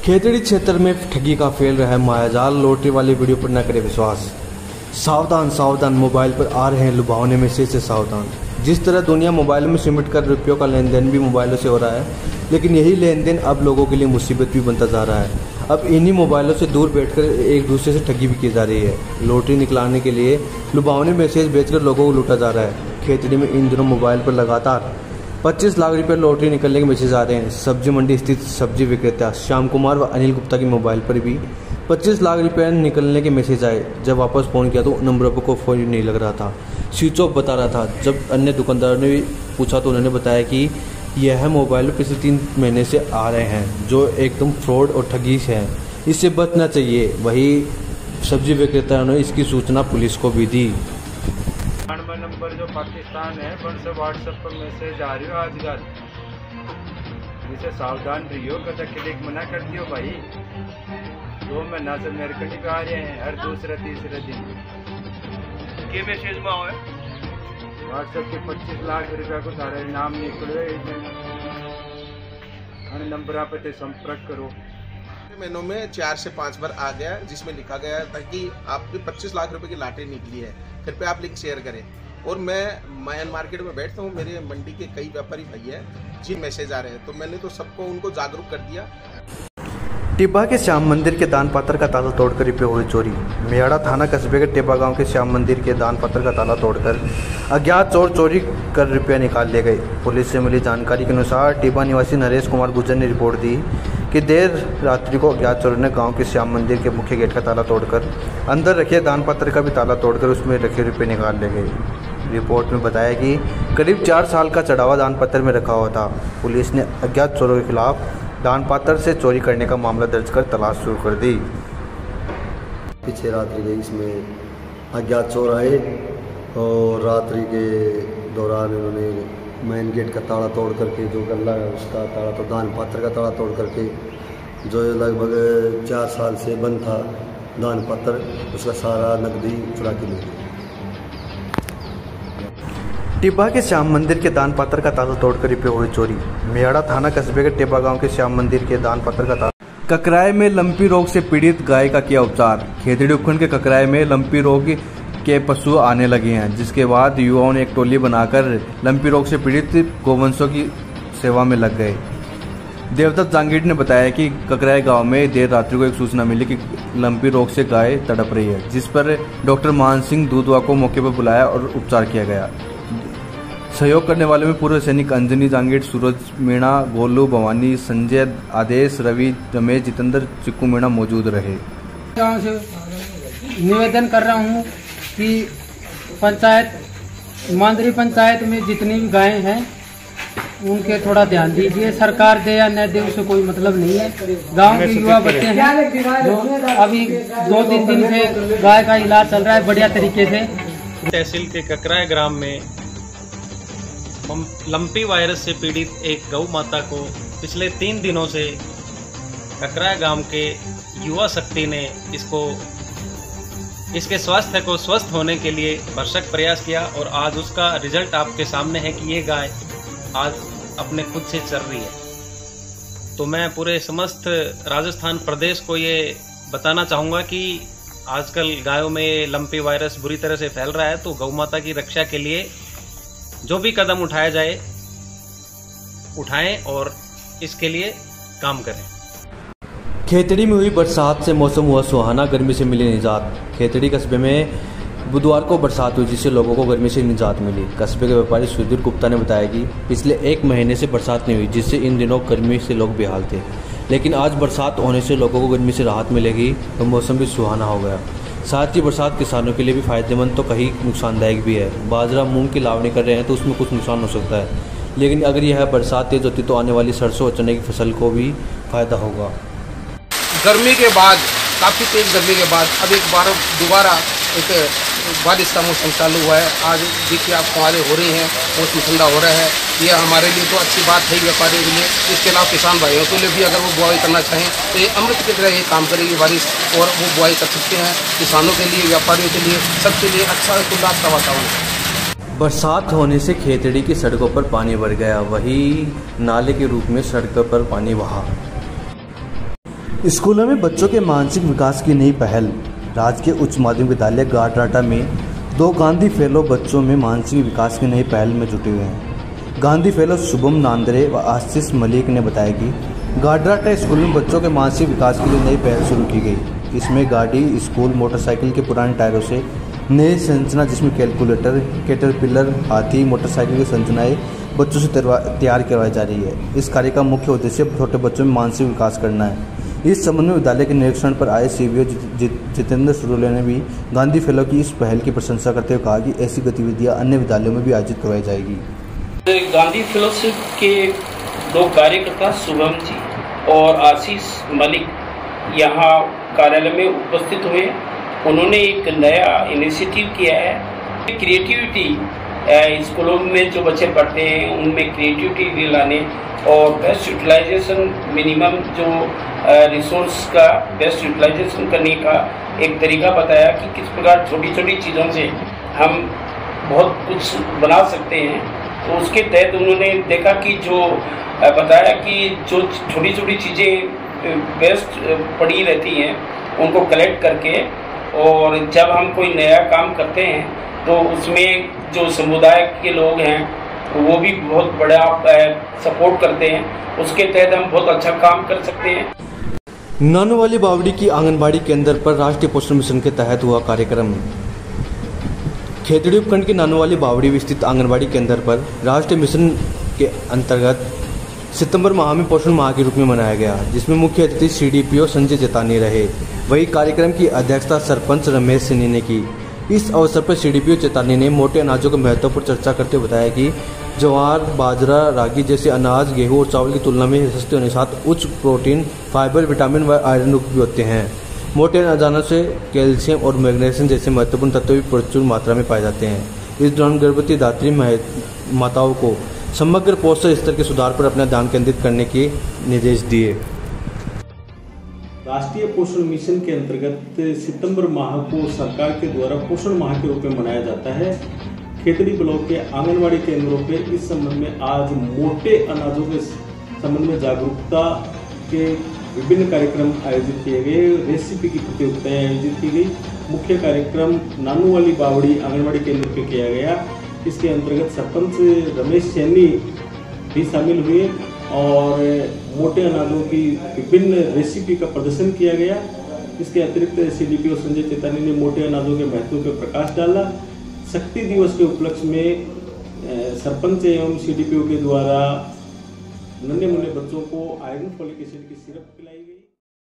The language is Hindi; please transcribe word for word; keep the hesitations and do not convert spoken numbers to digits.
खेतड़ी क्षेत्र में ठगी का फैल रहा है मायाजाल। लॉटरी वाली वीडियो पर न करें विश्वास। सावधान सावधान, मोबाइल पर आ रहे हैं लुभावने मैसेज से सावधान। जिस तरह दुनिया मोबाइल में सिमट कर रुपयों का लेन देन भी मोबाइलों से हो रहा है, लेकिन यही लेन देन अब लोगों के लिए मुसीबत भी बनता जा रहा है। अब इन्हीं मोबाइलों से दूर बैठकर एक दूसरे से ठगी भी की जा रही है। लॉटरी निकलाने के लिए लुभावने मैसेज भेजकर लोगों को लूटा जा रहा है। खेतड़ी में इन दिनों मोबाइल पर लगातार पच्चीस लाख रुपए लॉटरी निकलने के मैसेज आ रहे हैं। सब्जी मंडी स्थित सब्जी विक्रेता श्याम कुमार व अनिल गुप्ता के मोबाइल पर भी पच्चीस लाख रुपए निकलने के मैसेज आए। जब वापस फ़ोन किया तो नंबरों पर कोई फ़ोन नहीं लग रहा था, स्विच ऑफ बता रहा था। जब अन्य दुकानदारों ने भी पूछा तो उन्होंने बताया कि यह मोबाइल पिछले तीन महीने से आ रहे हैं, जो एकदम फ्रॉड और ठगी से हैं, इससे बचना चाहिए। वही सब्जी विक्रेता ने इसकी सूचना पुलिस को भी दी। नंबर जो पाकिस्तान है उनसे व्हाट्सएप पर मैसेज आ रही हो आजकल, इसे सावधान रहियो। कदा क्लिक मना कर दियो भाई। दो महीना से मेरे कटी पे आ रहे हैं हर दूसरे तीसरे दिन के मैसेज में आए व्हाट्सएप के पच्चीस लाख रुपया को सारे नाम निकले। नंबर पे संपर्क करो। महीनों में चार से पाँच बार आ गया, जिसमें लिखा गया था कि आपकी पच्चीस लाख रुपए की लॉटरी निकली है, कृपया आप लिंक शेयर करें। और मैं मायन मार्केट में बैठता हूँ, मेरे मंडी के कई व्यापारी भैया जी मैसेज आ रहे हैं, तो मैंने तो सबको उनको जागरूक कर दिया। टिब्बा के श्याम मंदिर के दान पात्र का ताला तोड़कर रुपये हुई चोरी। मेयाड़ा थाना कस्बे के टिब्बा गांव के श्याम मंदिर के दान पात्र का ताला तोड़कर अज्ञात चोर चोरी कर रुपये निकाल ले गए। पुलिस से मिली जानकारी के अनुसार टिब्बा निवासी नरेश कुमार गुर्जर ने रिपोर्ट दी कि देर रात्रि को अज्ञात चोरों ने गांव के श्याम मंदिर के मुख्य गेट का ताला तोड़कर अंदर रखे दान पात्र का भी ताला तोड़कर उसमें रखे रुपये निकाल ले गए। रिपोर्ट में बताया कि करीब चार साल का चढ़ावा दान पत्र में रखा हुआ था। पुलिस ने अज्ञात चोरों के खिलाफ दान पात्र से चोरी करने का मामला दर्ज कर तलाश शुरू कर दी। पीछे रात्रि के इसमें अज्ञात चोर आए और रात्रि के दौरान उन्होंने मेन गेट का ताला तोड़ करके, जो गल्ला है उसका ताला, तो दान पात्र का ताला तोड़ करके, जो लगभग चार साल से बंद था दान पात्र, उसका सारा नकदी चुरा के ले गए। टिब्बा के श्याम मंदिर के दान पात्र का ताला तोड़कर रुपये हुई चोरी। मेयाड़ा थाना कस्बे के टिब्बा गांव के श्याम मंदिर के दान पात्र का ताला। ककराय में लंपी रोग से पीड़ित गाय का किया उपचार। खेतड़ी उपखंड के ककराय में लंपी रोग के पशु आने लगे हैं, जिसके बाद युवाओं ने एक टोली बनाकर लंपी रोग से पीड़ित गोवंशों की सेवा में लग गए। देवदत्त जांगीर ने बताया कि ककराय गांव में देर रात्रि को एक सूचना मिली कि लंपी रोग से गाय तड़प रही है, जिस पर डॉक्टर मान सिंह दूधवा को मौके पर बुलाया और उपचार किया गया। सहयोग करने वाले में पूर्व सैनिक अंजनी जांगीर, सूरज मीणा, गोलू, भवानी, संजय, आदेश, रवि, रमेश, जितेंद्र, चिक्कू मीणा मौजूद रहे। गाँव से निवेदन कर रहा हूँ कि पंचायत मांदरी पंचायत में जितनी भी गायें हैं उनके थोड़ा ध्यान दीजिए। सरकार दे या न दे उससे कोई मतलब नहीं है। गांव के युवा बच्चे हैं जो अभी दो तीन दिन से गाय का इलाज चल रहा है बढ़िया तरीके से। तहसील के ककराय ग्राम में लंपी वायरस से पीड़ित एक गौ माता को पिछले तीन दिनों से ककराय गांव के युवा शक्ति ने इसको इसके स्वास्थ्य को स्वस्थ होने के लिए भरसक प्रयास किया और आज उसका रिजल्ट आपके सामने है कि ये गाय आज अपने खुद से चल रही है। तो मैं पूरे समस्त राजस्थान प्रदेश को ये बताना चाहूँगा कि आजकल गायों में लंपी वायरस बुरी तरह से फैल रहा है, तो गौ माता की रक्षा के लिए जो भी कदम उठाया जाए उठाएं और इसके लिए काम करें। खेतड़ी में हुई बरसात से मौसम हुआ सुहाना, गर्मी से मिली निजात। खेतड़ी कस्बे में बुधवार को बरसात हुई, जिससे लोगों को गर्मी से निजात मिली। कस्बे के व्यापारी सुधीर गुप्ता ने बताया कि पिछले एक महीने से बरसात नहीं हुई, जिससे इन दिनों गर्मी से लोग बेहाल थे, लेकिन आज बरसात होने से लोगों को गर्मी से राहत मिलेगी और मौसम भी सुहाना हो गया। साथ ही बरसात किसानों के लिए भी फायदेमंद तो कहीं नुकसानदायक भी है। बाजरा मूंग की लावनी कर रहे हैं तो उसमें कुछ नुकसान हो सकता है, लेकिन अगर यह बरसात तेज होती तो आने वाली सरसों और चने की फसल को भी फायदा होगा। गर्मी के बाद, काफ़ी तेज गर्मी के बाद अब एक बार दोबारा एक बारिश का मौसम चालू हुआ है। आज देखिए आप फुहारें हो रही हैं, मौसम ठंडा हो रहा है। ये हमारे लिए तो अच्छी बात है व्यापारियों के लिए। इसके अलावा किसान भाइयों के लिए भी अगर वो बुआई करना चाहें तो ये अमृत की तरह ये काम करेगी बारिश, और वो बुआई कर सकते हैं। किसानों के लिए, व्यापारियों के लिए, सबके लिए अच्छा खुशहाल का वातावरण है। बरसात होने से खेतड़ी की सड़कों पर पानी भर गया, वहीं नाले के रूप में सड़कों पर पानी बहा। स्कूलों में बच्चों के मानसिक विकास की नई पहल। राजकीय उच्च माध्यमिक विद्यालय गाडराटा में दो गांधी फेलो बच्चों में मानसिक विकास की नई पहल में जुटे हुए हैं। गांधी फेलो शुभम नांदरे व आशीष मलिक ने बताया कि गाडराटा स्कूल में बच्चों के मानसिक विकास के लिए नई पहल शुरू की गई। इसमें गाड़ी, स्कूल, मोटरसाइकिल के पुराने टायरों से नई संरचना जिसमें कैलकुलेटर, कैटरपिलर, हाथी, मोटरसाइकिल की संरचनाएं बच्चों से तैयार करवाई जा रही है। इस कार्य का मुख्य उद्देश्य छोटे बच्चों में मानसिक विकास करना है। इस संबंध में विद्यालय के निरीक्षण पर आए सीबीओ जितेंद्र सुरुले ने भी गांधी फेलो की इस पहल की प्रशंसा करते हुए कहा कि ऐसी गतिविधियां अन्य विद्यालयों में भी आयोजित करवाई जाएगी। गांधी फेलोशिप के दो कार्यकर्ता शुभम जी और आशीष मलिक यहाँ कार्यालय में उपस्थित हुए। उन्होंने एक नया इनिशिएटिव किया है। क्रिएटिविटी स्कूलों में जो बच्चे पढ़ते हैं उनमें क्रिएटिविटी लाने और बेस्ट यूटिलाइजेशन, मिनिमम जो रिसोर्स का बेस्ट यूटिलाइजेशन करने का एक तरीका बताया कि किस प्रकार छोटी छोटी चीज़ों से हम बहुत कुछ बना सकते हैं। तो उसके तहत उन्होंने देखा कि जो बताया कि जो छोटी छोटी चीज़ें बेस्ट पड़ी रहती हैं उनको कलेक्ट करके, और जब हम कोई नया काम करते हैं तो उसमें जो समुदाय के लोग हैं वो भी बहुत बड़ा सपोर्ट करते हैं। उसके तहत हम बहुत अच्छा काम कर सकते हैं। नानोवाली बावड़ी की आंगनबाड़ी केंद्र पर राष्ट्रीय पोषण मिशन के तहत हुआ कार्यक्रम। खेतड़ी उपखंड के नानोवाली बावड़ी स्थित आंगनबाड़ी केंद्र पर राष्ट्रीय मिशन के अंतर्गत सितंबर माह में पोषण माह के रूप में मनाया गया, जिसमें मुख्य अतिथि सीडीपीओ संजय चेतानी रहे। वही कार्यक्रम की अध्यक्षता सरपंच रमेश सिन्हा ने की। इस अवसर पर सीडीपीओ चेतानी ने मोटे अनाजों के महत्व पर चर्चा करते हुए बताया कि ज्वार, बाजरा, रागी जैसे अनाज गेहूं और चावल की तुलना में सस्ते होने के साथ उच्च प्रोटीन, फाइबर, विटामिन व आयरन उपयोगी होते हैं। मोटे अनाजों से कैल्शियम और मैग्नीशियम जैसे महत्वपूर्ण तत्व भी प्रचुर मात्रा में पाए जाते हैं। इस दौरान गर्भवती धात्री माताओं को समग्र पोषण स्तर के सुधार पर अपना ध्यान केंद्रित करने के निर्देश दिए। राष्ट्रीय पोषण मिशन के अंतर्गत सितंबर माह को सरकार के द्वारा पोषण माह के रूप में मनाया जाता है। खेतड़ी ब्लॉक के आंगनबाड़ी केंद्रों पे इस संबंध में आज मोटे अनाजों के संबंध में जागरूकता के विभिन्न कार्यक्रम आयोजित किए गए। रेसिपी की प्रतियोगिताएं आयोजित की गई। मुख्य कार्यक्रम नानोवाली बावड़ी आंगनबाड़ी केंद्र पे किया गया। इसके अंतर्गत सरपंच रमेश सैनी भी शामिल हुए और मोटे अनाजों की विभिन्न रेसिपी का प्रदर्शन किया गया। इसके अतिरिक्त सीडीपीओ संजय चेतानी ने मोटे अनाजों के महत्व पर प्रकाश डाला। शक्ति दिवस के उपलक्ष्य में सरपंच एवं सीडीपीओ के द्वारा नन्हे मुन्ने बच्चों को आयरन फॉलिक एसिड की सिरप पिलाई।